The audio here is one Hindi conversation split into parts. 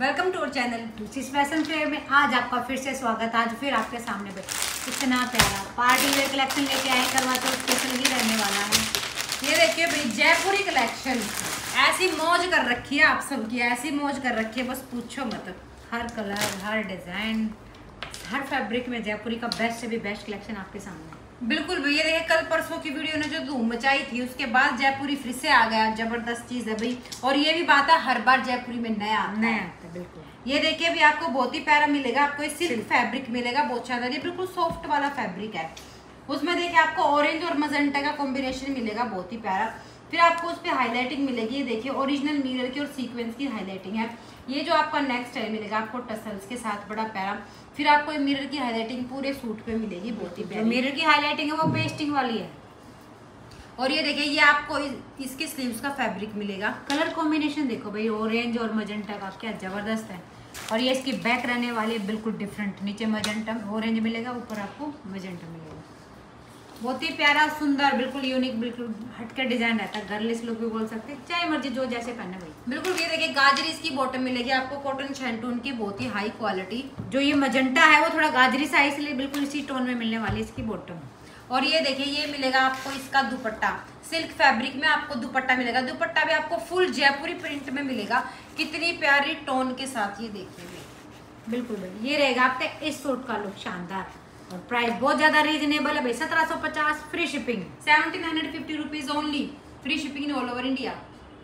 Welcome to our channel Ruchi's fashion fair में आज आपका फिर से स्वागत। आज फिर आपके सामने पे इतना प्यारा पार्टी वेयर कलेक्शन लेके आए, करवा चौथ स्पेशल ही रहने वाला है। ये देखिए भाई, जयपुरी कलेक्शन ऐसी मौज कर रखी है, आप सबकी ऐसी मौज कर रखी है, बस पूछो मत। हर कलर, हर डिजाइन, हर फैब्रिक में जयपुरी का बेस्ट से भी बेस्ट कलेक्शन आपके सामने। बिल्कुल भैया, देखिए कल परसों की वीडियो ने जो धूम मचाई थी, उसके बाद जयपुरी फिर से आ गया। जबरदस्त चीज है भाई, और ये भी बात है हर बार जयपुरी में नया आता है। बिल्कुल ये देखिए अभी आपको बहुत ही प्यारा मिलेगा, आपको सिल्क फैब्रिक मिलेगा, बहुत शानदार। ये बिल्कुल सॉफ्ट वाला फैब्रिक है। उसमें देखिए आपको ऑरेंज और मजेंटा का कॉम्बिनेशन मिलेगा, बहुत ही प्यारा। फिर आपको उस पर हाईलाइटिंग मिलेगी, ये देखिए ओरिजिनल मिरर की और सीक्वेंस की हाईलाइटिंग है। ये जो आपका नेक्स्ट स्टाइल मिलेगा आपको टसल्स के साथ, बड़ा प्यारा। फिर आपको मिरर की हाईलाइटिंग पूरे सूट पे मिलेगी, बहुत ही प्यारी। मिरर की हाईलाइटिंग है वो पेस्टिंग वाली है। और ये देखिए ये आपको इसके स्लीव्स का फैब्रिक मिलेगा। कलर कॉम्बिनेशन देखो भाई, ऑरेंज और मजेंटा का क्या जबरदस्त है। और ये इसकी बैक रहने वाली है बिल्कुल डिफरेंट, नीचे मजेंटा ऑरेंज मिलेगा, ऊपर आपको मजेंटा मिलेगा। बहुत ही प्यारा, सुंदर, बिल्कुल यूनिक, बिल्कुल हटकर डिजाइन रहता है। गर्लिश लुक भी बोल सकते हैं, चाहे मर्जी जो जैसे पहने भाई। बिल्कुल ये देखिए गाजरी इसकी बॉटम मिलेगी आपको, कॉटन शैंटून की, बहुत ही हाई क्वालिटी। जो ये मजेंटा है वो थोड़ा गाजरी सा है, इसलिए बिल्कुल इसी टोन में मिलने वाली इसकी बॉटम। और ये देखिए ये मिलेगा आपको इसका दुपट्टा, सिल्क फैब्रिक में आपको दुपट्टा मिलेगा। दुपट्टा भी आपको फुल जयपुरी प्रिंट में मिलेगा, कितनी प्यारी टोन के साथ। ये देखिए बिल्कुल भाई, ये रहेगा आपके इस सूट का लुक शानदार। और प्राइस बहुत ज्यादा रीजनेबल है भाई, 1750, free shipping, 1750 rupees only, free shipping in all over India.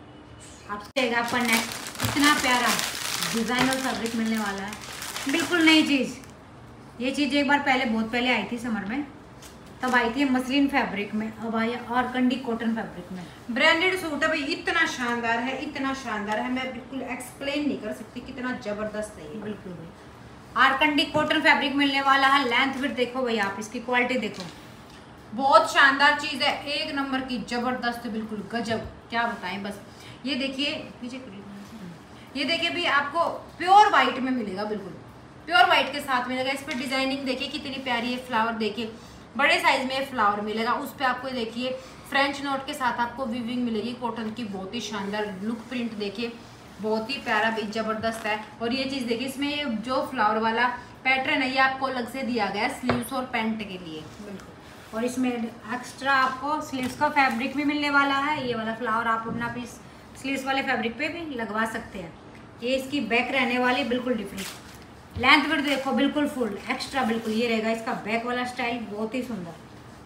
आपका नेक्स्ट इतना प्यारा डिजाइनर फैब्रिक मिलने वाला है, बिल्कुल नई चीज। ये चीज एक बार पहले, बहुत पहले आई थी समर में, तब आई थी मसलिन फैब्रिक में, अब आई और कंडी कॉटन फैब्रिक में। ब्रांडेड सूट है भाई, इतना शानदार है, इतना शानदार है, मैं बिल्कुल एक्सप्लेन नहीं कर सकती कितना जबरदस्त है ये। बिल्कुल भाई आरकंडी कॉटन फैब्रिक मिलने वाला है। लेंथ फिर देखो भाई, आप इसकी क्वालिटी देखो, बहुत शानदार चीज है, एक नंबर की, जबरदस्त, बिल्कुल गजब, क्या बताएं बस। ये देखिए पीछे, ये देखिए भी आपको प्योर व्हाइट में मिलेगा, बिल्कुल प्योर व्हाइट के साथ मिलेगा। इस पर डिजाइनिंग देखिए कितनी प्यारी है, फ्लावर देखिए, बड़े साइज में फ्लावर मिलेगा। उस पर आपको देखिए फ्रेंच नोट के साथ आपको वीविंग मिलेगी कॉटन की, बहुत ही शानदार लुक। प्रिंट देखिए बहुत ही प्यारा भी, जबरदस्त है। और ये चीज देखिए, इसमें ये जो फ्लावर वाला पैटर्न है ये आपको अलग से दिया गया है स्लीव्स और पैंट के लिए, बिल्कुल। और इसमें एक्स्ट्रा आपको स्लीव्स का फैब्रिक भी मिलने वाला है। ये वाला फ्लावर आप अपना पीस स्लीव्स वाले फैब्रिक पे भी लगवा सकते हैं। ये इसकी बैक रहने वाली, बिल्कुल डिफरेंट। लेंथ भी देखो बिल्कुल फुल एक्स्ट्रा, बिल्कुल ये रहेगा इसका बैक वाला स्टाइल, बहुत ही सुंदर।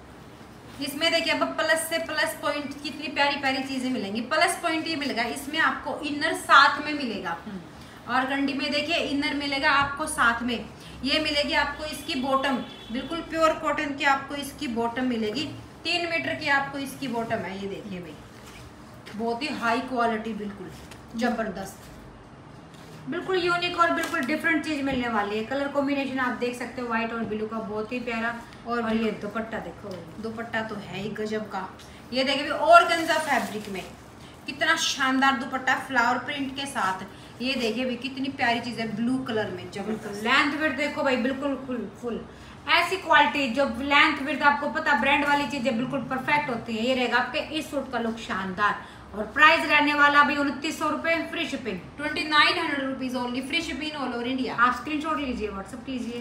इसमें देखिए अब प्लस से प्लस पॉइंट, कितनी प्यारी प्यारी चीजें मिलेंगी। प्लस पॉइंट ये मिलेगा, इसमें आपको इनर साथ में मिलेगा। और गंडी में देखिए इनर मिलेगा आपको साथ में। ये मिलेगी आपको इसकी बॉटम, बिल्कुल प्योर कॉटन की आपको इसकी बॉटम मिलेगी, 3 मीटर की आपको इसकी बॉटम है। ये देखिए भाई, बहुत ही हाई क्वालिटी, बिल्कुल जबरदस्त, बिल्कुल यूनिक और बिल्कुल डिफरेंट चीज मिलने वाली है। कलर कॉम्बिनेशन आप देख सकते हो, व्हाइट और ब्लू का, बहुत ही प्यारा। और ये दुपट्टा देखो, दुपट्टा तो है ही गजब का। ये देखिए ऑर्गेन्जा फैब्रिक में कितना शानदार दुपट्टा, फ्लावर प्रिंट के साथ। ये देखिए भी कितनी प्यारी चीज है, ब्लू कलर में, जबरदस्त। लेंथ विड्थ देखो भाई, बिल्कुल फुल ऐसी क्वालिटी, जो लेंथ विड्थ आपको पता ब्रांड वाली चीजें बिल्कुल परफेक्ट होती है। ये रहेगा आपके इस सूट का लुक शानदार। और प्राइस रहने वाला भी 2900 रुपए, free shipping, 2900 rupees only, free shipping all over India. आप स्क्रीनशॉट लीजिए, व्हाट्सएप कीजिए।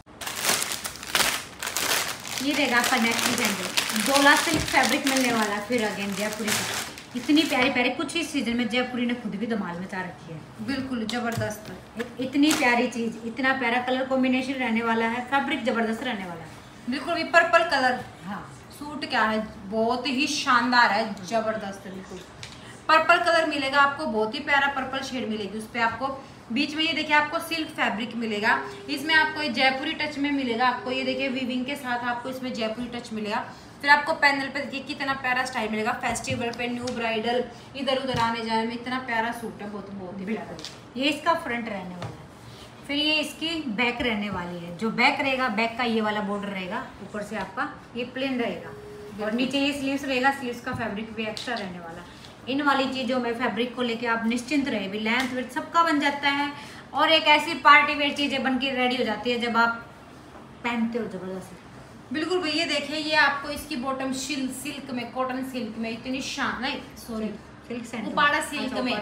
ये रहेगा आपका next design, Dola silk fabric मिलने वाला फिर अगेन जयपुरी का। इतनी प्यारी प्यारी, कुछ ही सीजन में जयपुरी ने खुद भी धमाल मचा रखी है, बिल्कुल जबरदस्त। इतनी प्यारी चीज, इतना प्यारा कलर कॉम्बिनेशन रहने वाला है, फैब्रिक जबरदस्त रहने वाला है, बिल्कुल भी पर्पल कलर। हाँ सूट क्या है, बहुत ही शानदार है, जबरदस्त, बिल्कुल पर्पल कलर मिलेगा आपको, बहुत ही प्यारा पर्पल शेड मिलेगी। उस पर आपको बीच में ये देखिए आपको सिल्क फैब्रिक मिलेगा, इसमें आपको जयपुरी टच में मिलेगा। आपको ये देखिए वीविंग के साथ आपको इसमें जयपुरी टच मिलेगा। फिर आपको पैनल पे देखिए कितना प्यारा स्टाइल मिलेगा, फेस्टिवल पे, न्यू ब्राइडल, इधर उधर आने जाने में इतना प्यारा सूट है, बहुत ही प्यारा। ये इसका फ्रंट रहने वाला है। फिर ये इसकी बैक रहने वाली है। जो बैक रहेगा, बैक का ये वाला बॉर्डर रहेगा, ऊपर से आपका ये प्लेन रहेगा, और नीचे ये स्लीव्स रहेगा, स्लीव्स का फैब्रिक भी एक्स्ट्रा रहने वाला। इन वाली चीजों में फैब्रिक को लेके आप निश्चिंत रहे भी, लेंथ विड्थ सबका बन जाता है। और एक ऐसी पार्टी वेयर चीजें बन के रेडी हो जाती है जब आप पहनते हो, जबरदस्त, बिल्कुल भैया। देखिए ये आपको इसकी बॉटम सिल्क में, कॉटन सिल्क में, इतनी शान नहीं, सॉरी सिल्क उपाड़ा सिल्क में,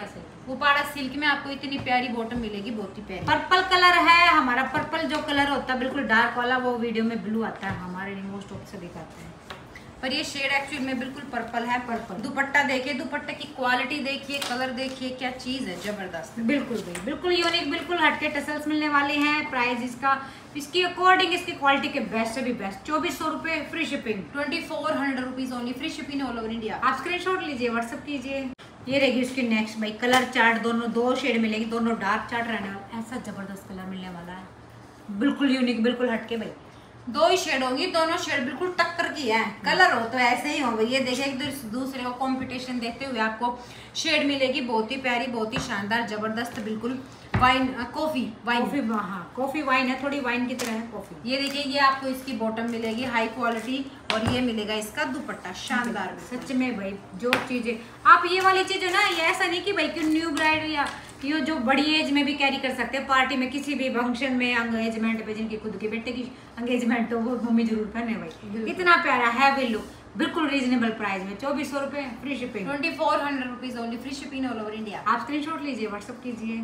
उपाड़ा सिल्क में आपको इतनी प्यारी बॉटम मिलेगी, बहुत ही प्यारी। पर्पल कलर है हमारा, पर्पल जो कलर होता है बिल्कुल डार्क वाला, वो वीडियो में ब्लू आता है, हमारे मोस्ट ऑफ से दिखाते हैं, पर ये शेड एक्चुअली में बिल्कुल पर्पल है। पर्पल दुपट्टा देखिए, दुपट्टे की क्वालिटी देखिए, कलर देखिए, क्या चीज है, जबरदस्त। बिल्कुल भाई बिल्कुल यूनिक, बिल्कुल हटके टसल्स मिलने वाले हैं। प्राइस इसका इसकी अकॉर्डिंग इसकी क्वालिटी के बेस्ट से भी बेस्ट 2400 रुपए, free shipping 2400 rupees only, free shipping all over India. आप स्क्रीनशॉट लीजिए, व्हाट्सअप कीजिए। ये रहेगी उसकी नेक्स्ट भाई, कलर चार्ट दोनों 2 शेड मिलेगी, दोनों डार्क चार्ट रहने वाला, ऐसा जबरदस्त कलर मिलने वाला है, बिल्कुल यूनिक, बिल्कुल हटके भाई। 2 ही शेड होंगी, दोनों शेड बिल्कुल टक्कर की है। कलर हो तो ऐसे ही हो भाई, ये देखिए एक दूसरे को कंपटीशन देते हुए आपको शेड मिलेगी, बहुत ही प्यारी, बहुत ही शानदार, जबरदस्त, बिल्कुल वाइन कॉफी वाइन, हाँ कॉफी वाइन है, थोड़ी वाइन की तरह है कॉफी। ये देखिए ये आपको इसकी बॉटम मिलेगी हाई क्वालिटी, और ये मिलेगा इसका दुपट्टा शानदार। सच में भाई जो चीजें आप ये वाली चीज है ना, ये ऐसा नहीं कि भाई कि न्यू ब्राइड या ये जो बड़ी एज में भी कैरी कर सकते हैं, पार्टी में किसी भी फंक्शन में, एंगेजमेंट पे, जिनकी खुद के बेटे की एंगेजमेंट हो, वो मम्मी जरूर पहने भाई। इतना प्यारा हैवी लुक, बिल्कुल रीजनेबल प्राइस में, 2400 रुपए, free shipping 2400 rupees only, free shipping all over India. आप स्क्रीनशॉट लीजिए, व्हाट्सअप कीजिए।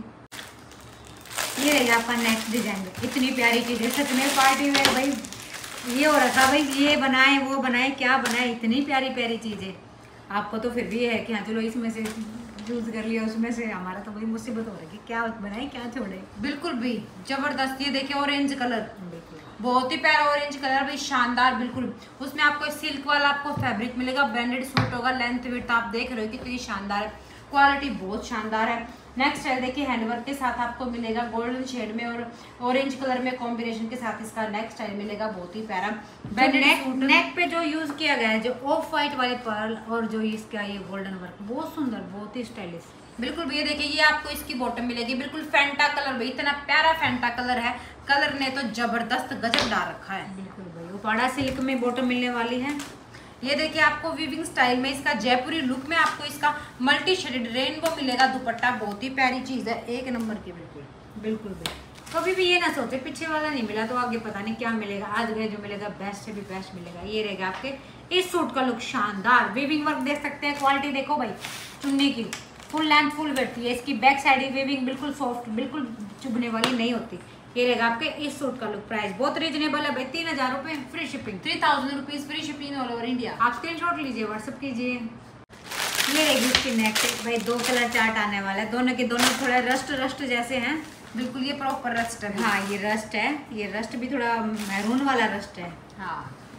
ये रहेगा आपका नेक्स्ट डिजाइन, इतनी प्यारी चीज है सच में, पार्टी में भाई ये हो रखा भाई, ये बनाए वो बनाए क्या बनाए, इतनी प्यारी प्यारी चीजें। आपको तो फिर भी है कि हाँ चलो इसमें से यूज कर लिया, उसमें से हमारा तो भाई मुसीबत हो रही है, क्या बनाए क्या छोड़े। बिल्कुल भी जबरदस्त, ये देखिए ऑरेंज कलर, बिल्कुल बहुत ही प्यारा ऑरेंज कलर भाई, शानदार बिल्कुल। उसमें आपको सिल्क वाला आपको फैब्रिक मिलेगा, ब्रांडेड सूट होगा, लेंथ विड्थ आप देख रहे हो कितनी शानदार है, क्वालिटी बहुत शानदार है। नेक्स्ट है देखिए हैंडवर्क के साथ आपको मिलेगा, गोल्डन शेड में और ऑरेंज कलर में कॉम्बिनेशन के साथ इसका नेक्स्ट स्टाइल मिलेगा, बहुत ही प्यारा। नेक पे जो यूज किया गया है, जो ऑफ व्हाइट वाले पर्ल और जो इसका ये गोल्डन वर्क, बहुत सुंदर, बहुत ही स्टाइलिश। बिल्कुल भैया देखिए ये आपको इसकी बॉटम मिलेगी, बिल्कुल फैंटा कलर भाई, इतना प्यारा फैंटा कलर है, कलर ने तो जबरदस्त गजब डाल रखा है। बिल्कुल भाई उपाड़ा सिल्क में बॉटम मिलने वाली है। ये देखिए आपको वीविंग स्टाइल में इसका जयपुरी लुक में आपको इसका मल्टी शेडेड रेनबो मिलेगा, दुपट्टा बहुत ही प्यारी चीज है, एक नंबर की। बिल्कुल बिल्कुल भी कभी भी ये ना सोचे पीछे वाला नहीं मिला तो आगे पता नहीं क्या मिलेगा, आज गए जो मिलेगा बेस्ट से भी बेस्ट मिलेगा। ये रहेगा आपके इस सूट का लुक, शानदार वीविंग वर्क देख सकते हैं, क्वालिटी देखो भाई, चुन्नी की फुल लेंथ फुल वेट है, इसकी बैक साइड वीविंग बिल्कुल सॉफ्ट, बिल्कुल चुभने वाली नहीं होती। ये रहेगा आपके इस सूट का लुक, प्राइस बहुत रीजनेबल है भाई, 3000 रुपए, free shipping 3000 rupees, free shipping all over India. आप स्क्रीनशॉट लीजिए, व्हाट्सअप कीजिए। ये रहेगी इसकी नेक्स्ट भाई, 2 कलर चार्ट आने वाला है, दोनों के दोनों थोड़ा रस्ट जैसे हैं, बिल्कुल ये प्रॉपर रस्ट है। हाँ ये रस्ट है, ये रस्ट भी थोड़ा मैरून वाला रस्ट है। हाँ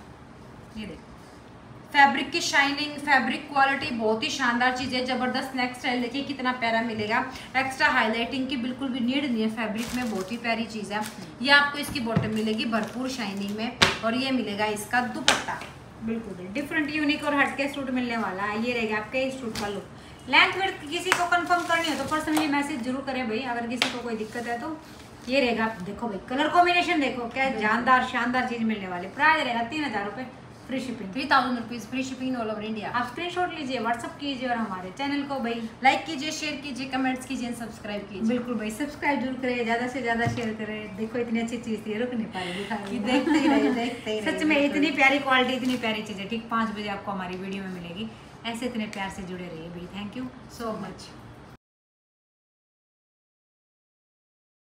ये देखो फैब्रिक की शाइनिंग, फैब्रिक क्वालिटी बहुत ही शानदार चीज़ है, जबरदस्त। नेक्स्ट स्टाइल देखिए कितना प्यारा मिलेगा, एक्स्ट्रा हाईलाइटिंग की बिल्कुल भी नीड नहीं है फैब्रिक में, बहुत ही प्यारी चीज़ है। ये आपको इसकी बॉटम मिलेगी भरपूर शाइनिंग में, और ये मिलेगा इसका दुपट्टा, बिल्कुल डिफरेंट यूनिक और हटके सूट मिलने वाला है। ये रहेगा आपके इस सूट का लुक। लेंथ विड्थ किसी को कंफर्म करनी हो तो पर्सनली मैसेज जरूर करें भाई, अगर किसी को कोई दिक्कत है तो। ये रहेगा, देखो भाई कलर कॉम्बिनेशन देखो क्या जानदार शानदार चीज़ मिलने वाली, प्राइस रहेगा 3000 रुपए, free shipping 3000 rupees, free shipping all over India. आप स्क्रीनशॉट लीजिए, व्हाट्सअप कीजिए, और हमारे चैनल को भाई लाइक कीजिए, शेयर कीजिए, कमेंट्स कीजिए, सब्सक्राइब कीजिए। बिल्कुल भाई सब्सक्राइब जरूर करें, ज़्यादा से ज़्यादा शेयर करें। देखो इतनी अच्छी चीज़ थी, रुक नहीं पा रही, देखते ही रहिए, देखते ही रहिए। सच में इतनी प्यारी क्वालिटी, इतनी प्यारी चीज़ें, ठीक 5 बजे आपको हमारी वीडियो में मिलेगी। ऐसे इतने प्यार से जुड़े रहिए भाई, थैंक यू सो मच।